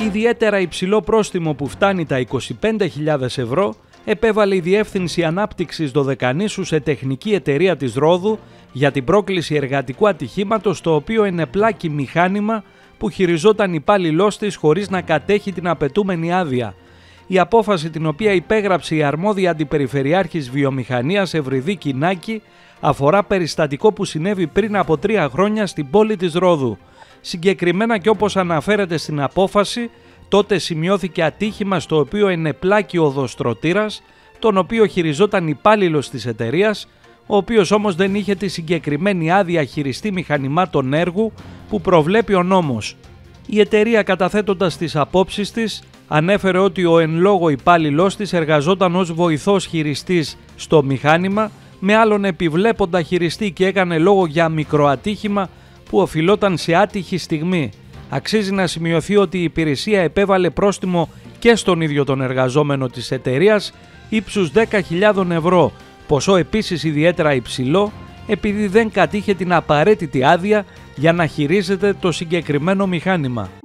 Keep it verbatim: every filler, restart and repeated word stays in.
Ιδιαίτερα υψηλό πρόστιμο που φτάνει τα είκοσι πέντε χιλιάδες ευρώ επέβαλε η Διεύθυνση Ανάπτυξης Δωδεκανήσου σε τεχνική εταιρεία της Ρόδου για την πρόκληση εργατικού ατυχήματος, στο οποίο ενεπλάκη μηχάνημα που χειριζόταν υπάλληλός της χωρίς να κατέχει την απαιτούμενη άδεια. Η απόφαση, την οποία υπέγραψε η αρμόδια αντιπεριφερειάρχης βιομηχανίας Ευρυδίκη Νάκη, αφορά περιστατικό που συνέβη πριν από τρία χρόνια στην πόλη της Ρόδου. Συγκεκριμένα, και όπως αναφέρεται στην απόφαση, τότε σημειώθηκε ατύχημα στο οποίο ενεπλάκη ο οδοστρωτήρας, τον οποίο χειριζόταν υπάλληλος της εταιρείας, ο οποίος όμως δεν είχε τη συγκεκριμένη άδεια χειριστή μηχανημάτων έργου που προβλέπει ο νόμος. Η εταιρεία, καταθέτοντας τις απόψεις της, ανέφερε ότι ο εν λόγω υπάλληλός της εργαζόταν ως βοηθός χειριστής στο μηχάνημα με άλλον επιβλέποντα χειριστή και έκανε λόγο για μικροατύχημα που οφειλόταν σε άτυχη στιγμή. Αξίζει να σημειωθεί ότι η υπηρεσία επέβαλε πρόστιμο και στον ίδιο τον εργαζόμενο της εταιρείας ύψους δέκα χιλιάδες ευρώ, ποσό επίσης ιδιαίτερα υψηλό επειδή δεν κατήχε την απαραίτητη άδεια για να χειρίζεται το συγκεκριμένο μηχάνημα.